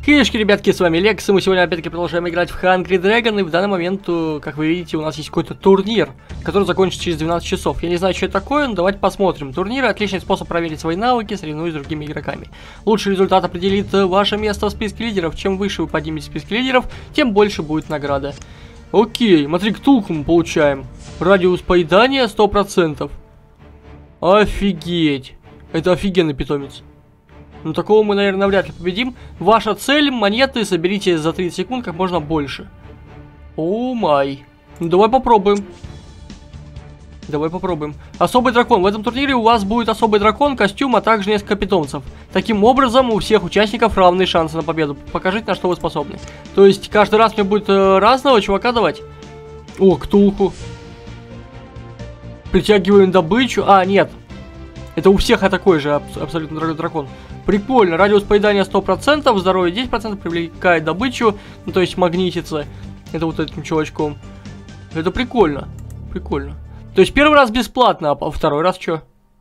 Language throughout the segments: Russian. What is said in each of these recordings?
Хейшки, ребятки, с вами Лекс, и мы сегодня опять-таки продолжаем играть в Hungry Dragon, и в данный момент, как вы видите, у нас есть какой-то турнир, который закончится через 12 часов. Я не знаю, что это такое, но давайте посмотрим. Турнир — отличный способ проверить свои навыки, соревнуясь с другими игроками. Лучший результат определит ваше место в списке лидеров. Чем выше вы подниметесь в списке лидеров, тем больше будет награда. Окей, смотри, ктулку мы получаем. Радиус поедания 100%. Офигеть. Это офигенный питомец. Ну, такого мы, наверное, вряд ли победим. Ваша цель — монеты соберите за 30 секунд как можно больше. О май. Ну, давай попробуем. Давай попробуем. Особый дракон. В этом турнире у вас будет особый дракон, костюм, а также несколько питомцев. Таким образом, у всех участников равные шансы на победу. Покажите, на что вы способны. То есть, каждый раз мне будет разного чувака давать. О, ктулку. Притягиваем добычу. А, нет. Это у всех такой же абсолютно дракон. Прикольно. Радиус поедания 100%, здоровье 10%, привлекает добычу. Ну, то есть магнитится. Это вот этим чувачком. Это прикольно. Прикольно. То есть первый раз бесплатно, а второй раз что?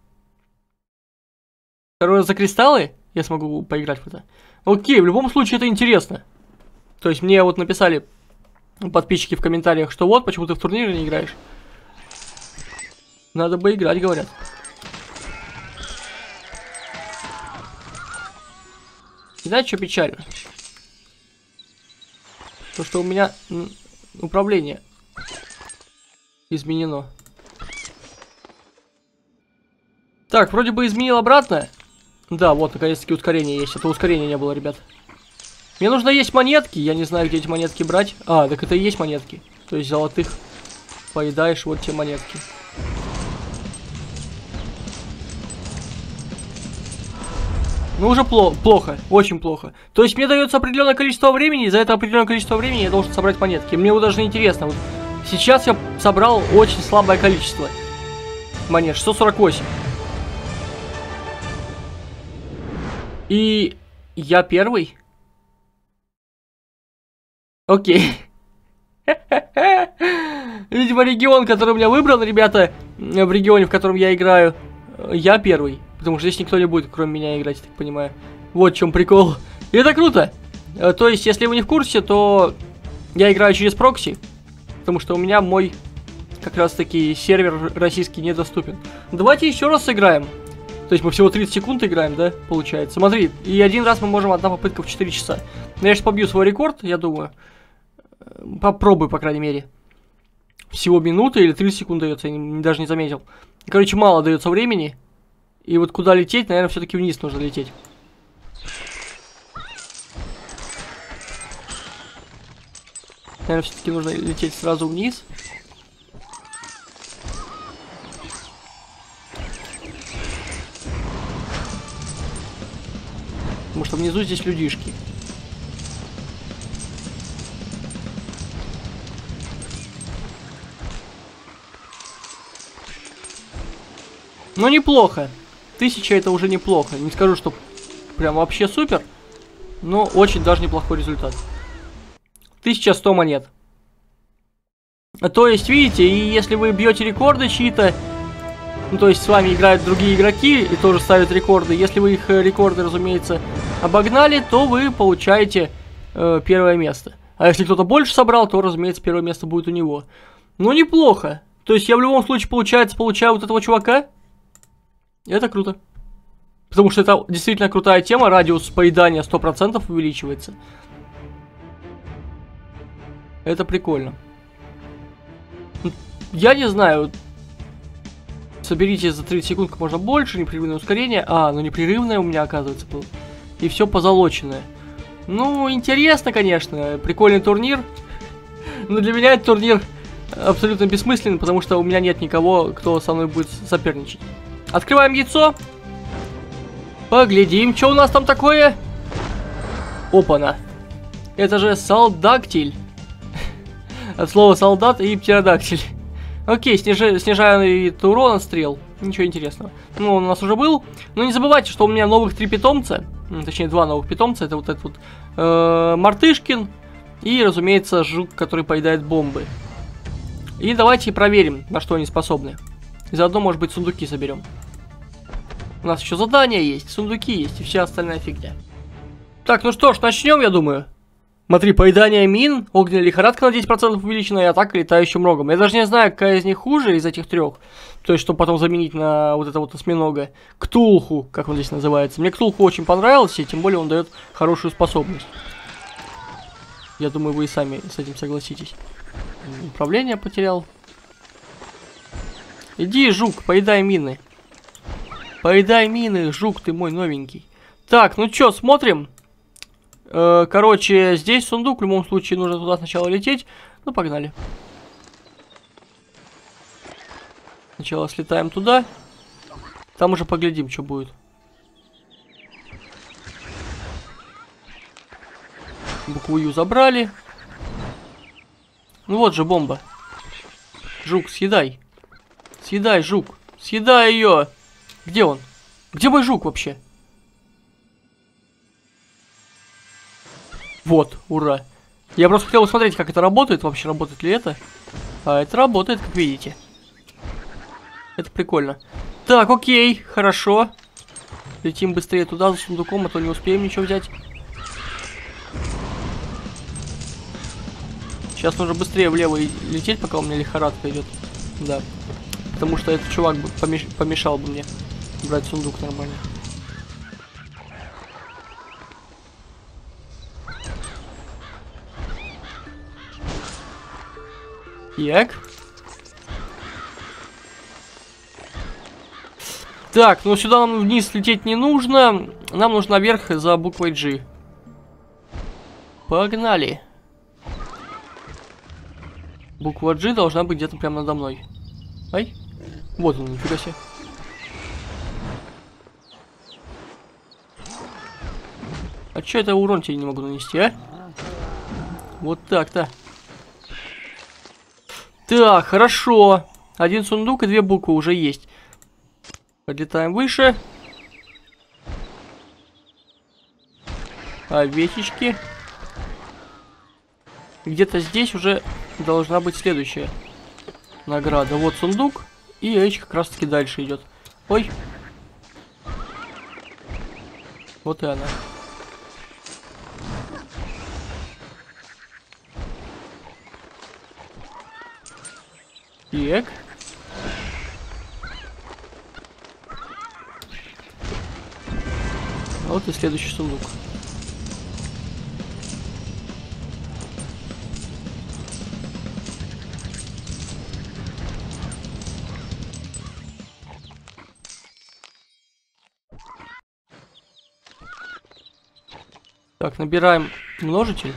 Второй раз за кристаллы? Я смогу поиграть в это. Окей, в любом случае это интересно. То есть мне вот написали подписчики в комментариях, что вот, почему ты в турнире не играешь. Надо бы играть, говорят. Знаете, что печально? То, что у меня управление изменено. Так, вроде бы изменил обратно. Да, вот, наконец-таки ускорение есть. Это ускорения не было, ребят. Мне нужно есть монетки. Я не знаю, где эти монетки брать. А, так это и есть монетки. То есть золотых поедаешь, вот те монетки. Ну, уже плохо, очень плохо. То есть мне дается определенное количество времени, и за это определенное количество времени я должен собрать монетки. Мне вот даже интересно. Вот сейчас я собрал очень слабое количество монет, 648. И я первый. Окей. Видимо, регион, который у меня выбран, ребята, в регионе, в котором я играю, я первый. Потому что здесь никто не будет, кроме меня, играть, я так понимаю. Вот в чем прикол. И это круто. То есть, если вы не в курсе, то я играю через прокси. Потому что у меня мой, как раз таки, сервер российский недоступен. Давайте еще раз сыграем. То есть, мы всего 30 секунд играем, да, получается. Смотри, и один раз мы можем, одна попытка в 4 часа. Но я сейчас побью свой рекорд, я думаю. Попробую, по крайней мере. Всего минуты или 30 секунд дается, я даже не заметил. Короче, мало дается времени. И вот куда лететь, наверное, все-таки вниз нужно лететь. Наверное, все-таки нужно лететь сразу вниз. Потому что внизу здесь людишки. Ну, неплохо. 1000 это уже неплохо. Не скажу, что прям вообще супер, но очень даже неплохой результат. 1100 монет. То есть, видите, и если вы бьете рекорды чьи-то, ну, то есть с вами играют другие игроки и тоже ставят рекорды, если вы их рекорды, разумеется, обогнали, то вы получаете первое место. А если кто-то больше собрал, то, разумеется, первое место будет у него. Ну, неплохо. То есть я в любом случае, получается, получаю вот этого чувака. Это круто. Потому что это действительно крутая тема. Радиус поедания 100% увеличивается. Это прикольно. Я не знаю. Соберите за 30 секунд как можно больше. Непрерывное ускорение. А, ну непрерывное у меня, оказывается, было. И все позолоченное. Ну, интересно, конечно. Прикольный турнир. Но для меня этот турнир абсолютно бессмысленный, потому что у меня нет никого, кто со мной будет соперничать. Открываем яйцо. Поглядим, что у нас там такое. Опа-на. Это же солдактиль. От слова солдат и птеродактиль. Окей, снижаю урон от стрел. Ничего интересного. Ну, он у нас уже был. Но не забывайте, что у меня новых 3 питомца. Точнее, 2 новых питомца. Это вот этот вот Мартышкин. И, разумеется, жук, который поедает бомбы. И давайте проверим, на что они способны. И заодно, может быть, сундуки соберем. У нас еще задания есть, сундуки есть и вся остальная фигня. Так, ну что ж, начнем, я думаю. Смотри, поедание мин, огненная лихорадка на 10% увеличена, и атака летающим рогом. Я даже не знаю, какая из них хуже из этих трех. То есть, чтобы потом заменить на вот это вот осьминога. Ктулху, как он здесь называется. Мне Ктулху очень понравился, и тем более он дает хорошую способность. Я думаю, вы и сами с этим согласитесь. Управление потерял. Иди, жук, поедай мины. Поедай мины, жук ты мой новенький. Так, ну чё, смотрим. Короче, здесь сундук, в любом случае нужно туда сначала лететь. Ну, погнали. Сначала слетаем туда. Там уже поглядим, что будет. Букву Ю забрали. Ну вот же бомба. Жук, съедай. Съедай, жук. Съедай ее. Где он? Где мой жук вообще? Вот, ура. Я просто хотел посмотреть, как это работает. Вообще, работает ли это? А это работает, как видите. Это прикольно. Так, окей, хорошо. Летим быстрее туда за сундуком, а то не успеем ничего взять. Сейчас нужно быстрее влево лететь, пока у меня лихорадка идет. Да. Потому что этот чувак помешал бы мне брать сундук нормально. Так, ну сюда нам вниз лететь не нужно. Нам нужно наверх за буквой G. Погнали. Буква G должна быть где-то прямо надо мной. Ай. Вот он, нифига себе. А чё это урон тебе не могу нанести, а? Вот так-то. Так, хорошо. Один сундук и две буквы уже есть. Подлетаем выше. Овечечки. Где-то здесь уже должна быть следующая награда. Вот сундук. И H как раз таки дальше идет. Ой. Вот и она. Так. Вот и следующий сундук. Так, набираем множитель.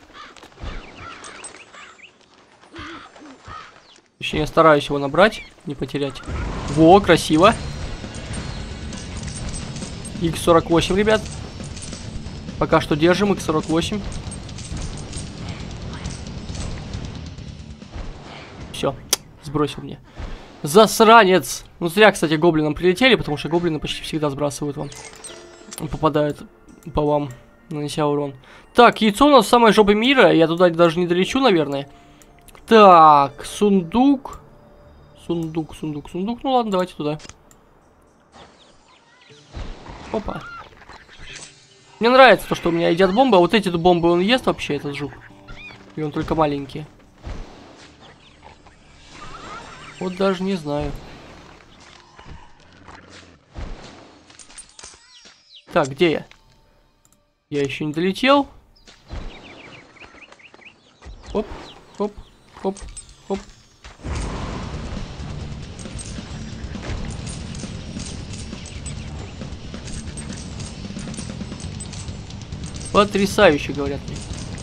Точнее, я стараюсь его набрать, не потерять. Во, красиво. Х48, ребят. Пока что держим Х48. Все, сбросил мне. Засранец! Ну зря, кстати, гоблинам прилетели, потому что гоблины почти всегда сбрасывают вам. Попадают по вам, нанеся урон. Так, яйцо у нас в самой жопе мира. Я туда даже не долечу, наверное. Так, сундук. Сундук. Ну ладно, давайте туда. Опа. Мне нравится то, что у меня едят бомбы, а вот эти бомбы он ест вообще, этот жук. И он только маленький. Вот даже не знаю. Так, где я? Я еще не долетел. Оп, оп, оп, оп. Потрясающе, говорят мне.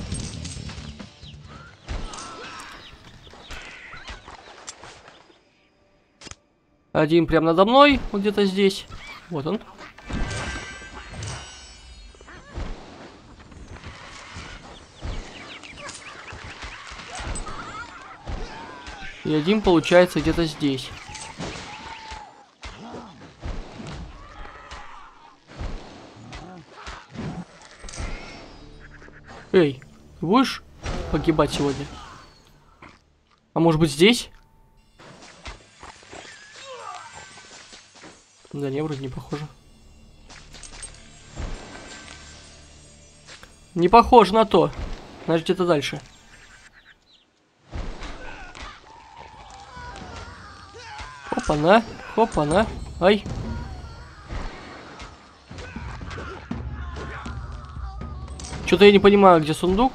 Один прям надо мной, вот где-то здесь. Вот он. И один получается где-то здесь. Эй, ты будешь погибать сегодня? А может быть здесь? Да не, вроде не похоже. Не похоже на то. Значит, где-то дальше. Опа-на. Опа-на. Ай. Что-то я не понимаю, где сундук.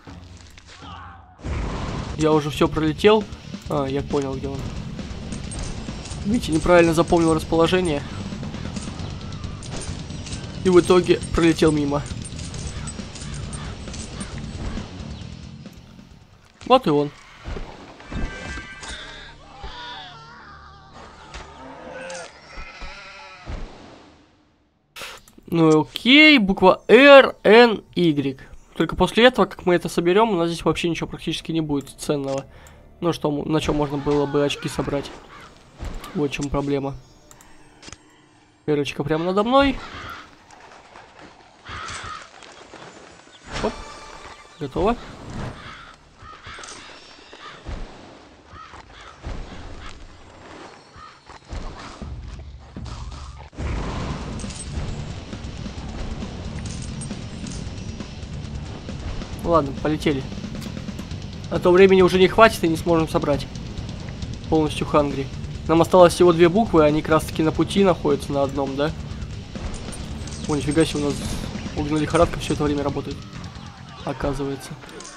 Я уже все пролетел. А, я понял, где он. Видите, неправильно запомнил расположение. И в итоге пролетел мимо. Вот и он. Ну окей, буква R, N, Y. Только после этого, как мы это соберем, у нас здесь вообще ничего практически не будет ценного. Ну что, на чем можно было бы очки собрать. Вот в чем проблема. Эрочка прямо надо мной. Оп. Готово. Ладно, полетели. А то времени уже не хватит и не сможем собрать полностью Хангри. Нам осталось всего 2 буквы, они как раз таки на пути находятся на одном, да? О, нифига себе, у нас огненная лихорадка все это время работает. Оказывается.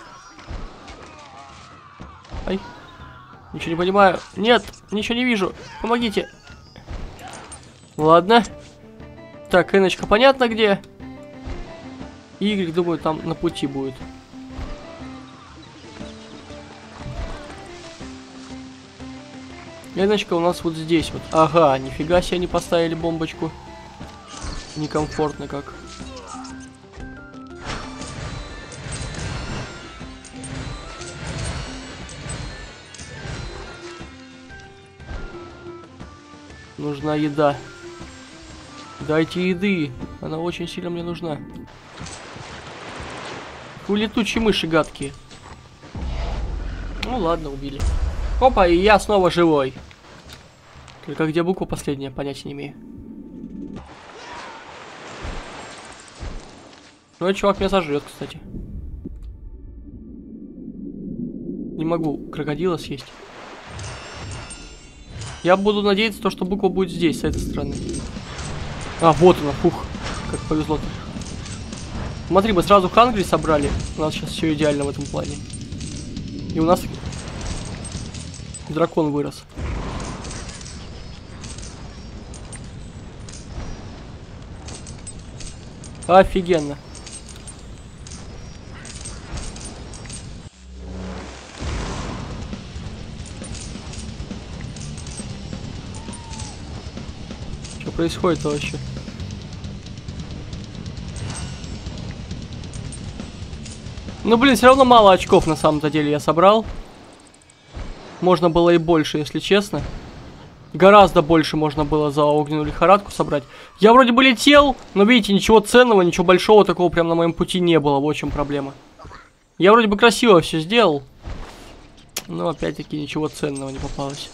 Ай. Ничего не понимаю. Нет, ничего не вижу. Помогите. Ладно. Так, Эночка понятно где. Y, думаю, там на пути будет. Эночка у нас вот здесь вот. Ага, нифига себе они поставили бомбочку. Некомфортно как. Нужна еда. Дайте еды. Она очень сильно мне нужна. Фу, летучие мыши гадкие. Ну ладно, убили. Опа, и я снова живой. Только где буква последняя, понятия не имею. Ну, этот чувак меня сожрет, кстати. Не могу крокодила съесть. Я буду надеяться, что буква будет здесь, с этой стороны. А, вот она, фух. Как повезло-то. Смотри, мы сразу Хангри собрали. У нас сейчас все идеально в этом плане. И у нас дракон вырос. Офигенно. Что происходит-то вообще? Ну, блин, все равно мало очков на самом-то деле я собрал. Можно было и больше, если честно. Гораздо больше можно было за огненную лихорадку собрать. Я вроде бы летел, но видите, ничего ценного, ничего большого такого прям на моем пути не было. Вот в чем проблема. Я вроде бы красиво все сделал, но опять-таки ничего ценного не попалось.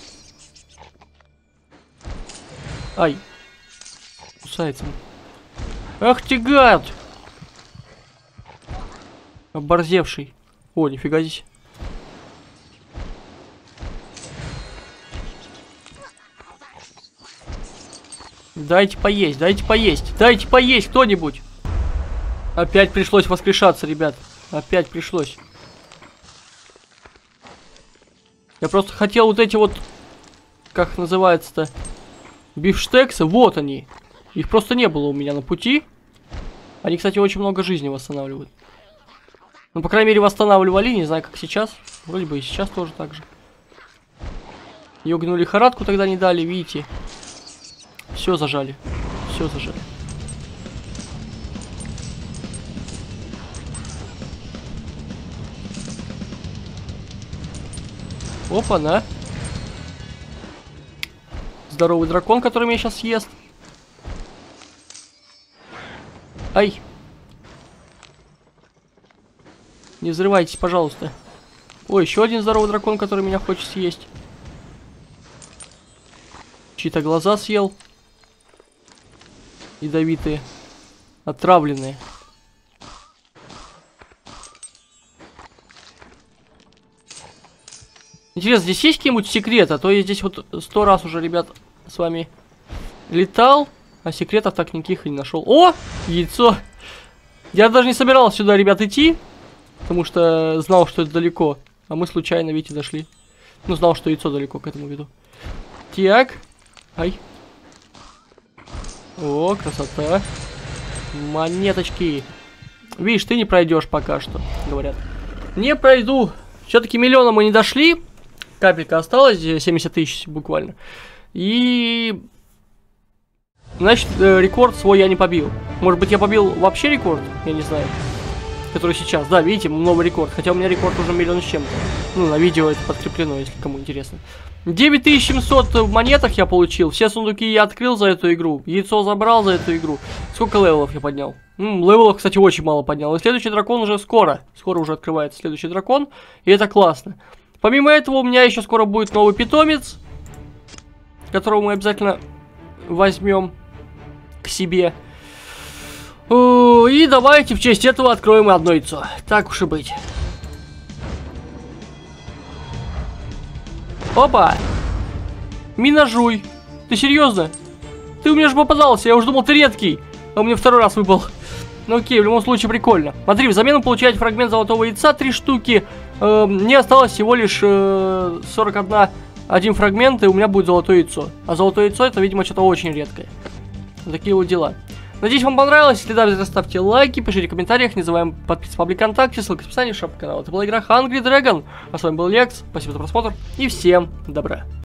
Ай. Кусается. Ах ты гад! Оборзевший. О, нифига здесь. Дайте поесть, дайте поесть, дайте поесть кто-нибудь. Опять пришлось воскрешаться, ребят. Опять пришлось. Я просто хотел вот эти вот, как называется-то, бифштексы. Вот они. Их просто не было у меня на пути. Они, кстати, очень много жизни восстанавливают. Ну, по крайней мере, восстанавливали, не знаю, как сейчас. Вроде бы и сейчас тоже так же. И огненную лихорадку тогда не дали, видите. Все зажали. Все зажали. Опа-на. Здоровый дракон, который меня сейчас съест. Ай. Не взрывайтесь, пожалуйста. Ой, еще один здоровый дракон, который меня хочет съесть. Чьи-то глаза съел. Ядовитые. Отравленные. Интересно, здесь есть какие-нибудь секреты? А то я здесь вот 100 раз уже, ребят, с вами летал, а секретов так никаких и не нашел. О, яйцо! Я даже не собирался сюда, ребят, идти, потому что знал, что это далеко. А мы случайно, видите, дошли. Ну, знал, что яйцо далеко, к этому виду. Так. Ай. О, красота. Монеточки. Видишь, ты не пройдешь пока что, говорят. Не пройду. Все-таки миллиона мы не дошли. Капелька осталась, 70 тысяч буквально. И... Значит, рекорд свой я не побил. Может быть, я побил вообще рекорд? Я не знаю. Который сейчас. Да, видите, новый рекорд. Хотя у меня рекорд уже 1 миллион с чем-то. Ну, на видео это подкреплено, если кому интересно. 9700 в монетах я получил. Все сундуки я открыл за эту игру. Яйцо забрал за эту игру. Сколько левелов я поднял? Левелов, кстати, очень мало поднял. И следующий дракон уже скоро. Скоро уже открывается следующий дракон. И это классно. Помимо этого, у меня еще скоро будет новый питомец, которого мы обязательно возьмем к себе. И давайте в честь этого откроем одно яйцо. Так уж и быть. Опа! Минажуй. Ты серьезно? Ты у меня же попадался, я уже думал, ты редкий. А у меня второй раз выпал. Ну окей, в любом случае прикольно. Смотри, взамен получаете фрагмент золотого яйца, 3 штуки. Мне осталось всего лишь 41 фрагмент, и у меня будет золотое яйцо. А золотое яйцо это, видимо, что-то очень редкое. Такие вот дела. Надеюсь, вам понравилось. Если да, обязательно ставьте лайки, пишите в комментариях. Не забываем подписываться в паблик ВКонтакте, ссылка в описании, шапка канала. Это была игра Hungry Dragon. А с вами был Лекс. Спасибо за просмотр и всем добра.